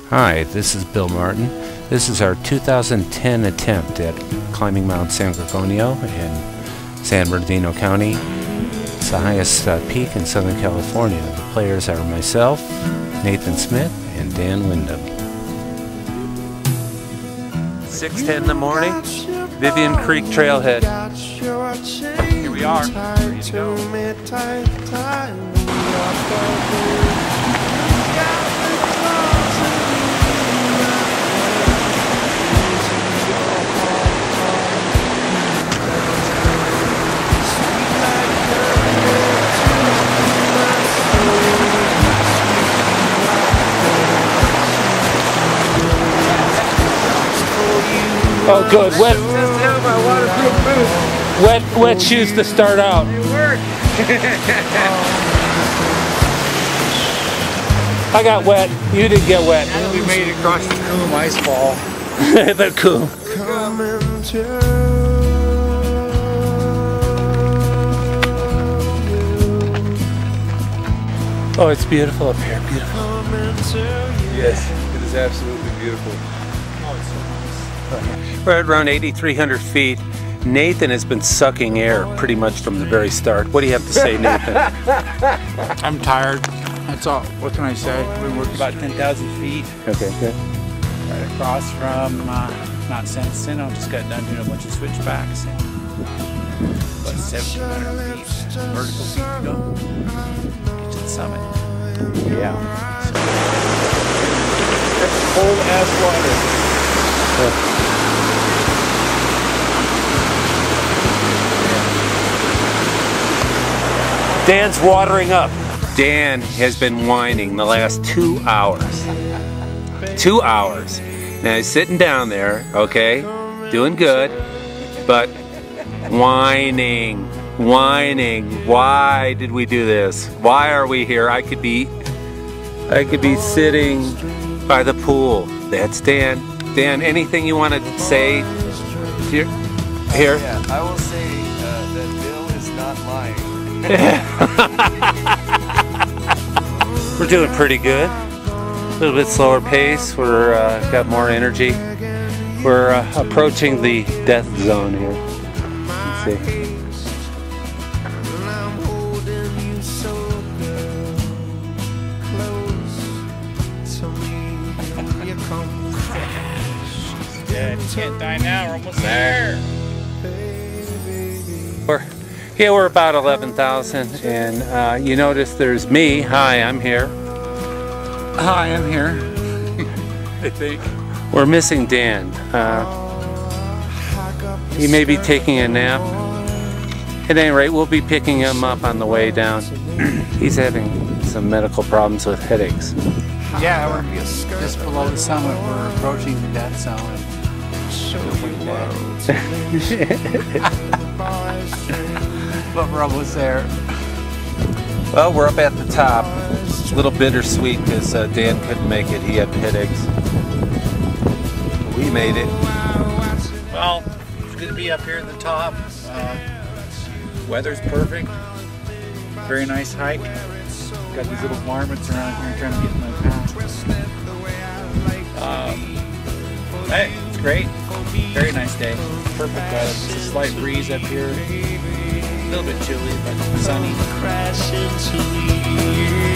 Hi, this is Bill Martin. This is our 2010 attempt at climbing Mount San Gorgonio in San Bernardino County. It's the highest peak in Southern California. The players are myself, Nathan Smith, and Dan Wyndham. 6:10 in the morning, Vivian Creek Trailhead. Here we are, ready to go. Oh, good. Wet. Just have my waterproof boots. Wet shoes to start out. They work. I got wet. You didn't get wet. We made it across the Coom ice fall. The Coom. Oh, it's beautiful up here. Beautiful. Yes, it is absolutely beautiful. We're at around 8,300 feet. Nathan has been sucking air pretty much from the very start. What do you have to say, Nathan? I'm tired. That's all. What can I say? We worked about 10,000 feet. Okay, good. Right across from Mount San Jacinto. Just got done doing a bunch of switchbacks. And about 1,700 feet vertical feet to go. Get to the summit. Yeah. That's cold ass water. Dan's watering up. Dan has been whining the last 2 hours. 2 hours. Now he's sitting down there, okay, doing good, but whining. Why did we do this? Why are we here? I could be sitting by the pool. That's Dan. Dan, anything you want to say here? Yeah, I will say that Bill is not lying. We're doing pretty good. A little bit slower pace. We're got more energy. We're approaching the death zone here. Let's see. Yeah, you can't die now. We're almost there. We're about 11,000, and you notice there's me. Hi, I'm here. Hi, I'm here. I think. We're missing Dan. He may be taking a nap. At any rate, we'll be picking him up on the way down. He's having some medical problems with headaches. Yeah, we're just below the summit. We're approaching the death zone. But we're almost there. Well, we're up at the top. A little bittersweet because Dan couldn't make it. He had headaches. We made it. Well, it's good to be up here at the top. Weather's perfect. Very nice hike. Got these little varmints around here trying to get in my path. Hey, it's great. Very nice day. Perfect weather. Just a slight breeze up here. A little bit chilly, but sunny.